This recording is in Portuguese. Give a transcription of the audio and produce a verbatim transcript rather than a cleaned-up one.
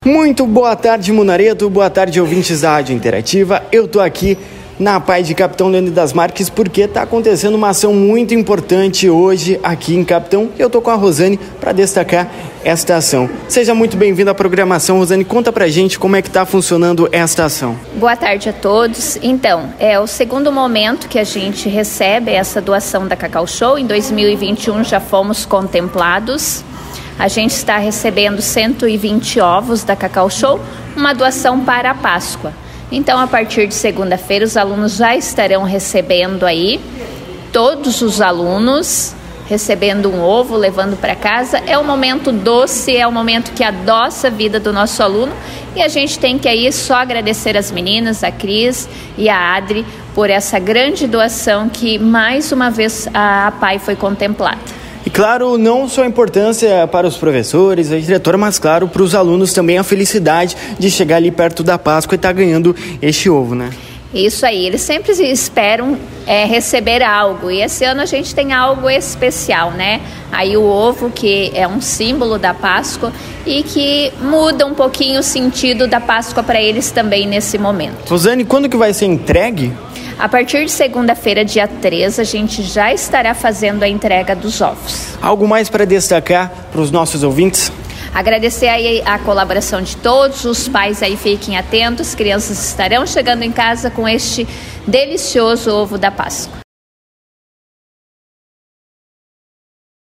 Muito boa tarde, Munareto, boa tarde, ouvintes da Rádio Interativa. Eu tô aqui na P A I de Capitão Leônidas Marques porque está acontecendo uma ação muito importante hoje aqui em Capitão. Eu tô com a Rosane para destacar esta ação. Seja muito bem-vinda à programação, Rosane. Conta pra gente como é que está funcionando esta ação. Boa tarde a todos. Então, é o segundo momento que a gente recebe essa doação da Cacau Show. Em dois mil e vinte e um já fomos contemplados. A gente está recebendo cento e vinte ovos da Cacau Show, uma doação para a Páscoa. Então, a partir de segunda-feira, os alunos já estarão recebendo aí, todos os alunos recebendo um ovo, levando para casa. É um momento doce, é um momento que adoça a vida do nosso aluno e a gente tem que aí só agradecer as meninas, a Cris e a Adri, por essa grande doação que mais uma vez a P A I foi contemplada. E claro, não só a importância para os professores, a diretora, mas claro, para os alunos também a felicidade de chegar ali perto da Páscoa e estar ganhando este ovo, né? Isso aí, eles sempre esperam é, receber algo, e esse ano a gente tem algo especial, né? Aí o ovo, que é um símbolo da Páscoa e que muda um pouquinho o sentido da Páscoa para eles também nesse momento. Rosane, quando que vai ser entregue? A partir de segunda-feira, dia três, a gente já estará fazendo a entrega dos ovos. Algo mais para destacar para os nossos ouvintes? Agradecer aí a colaboração de todos, os pais aí fiquem atentos, crianças estarão chegando em casa com este delicioso ovo da Páscoa.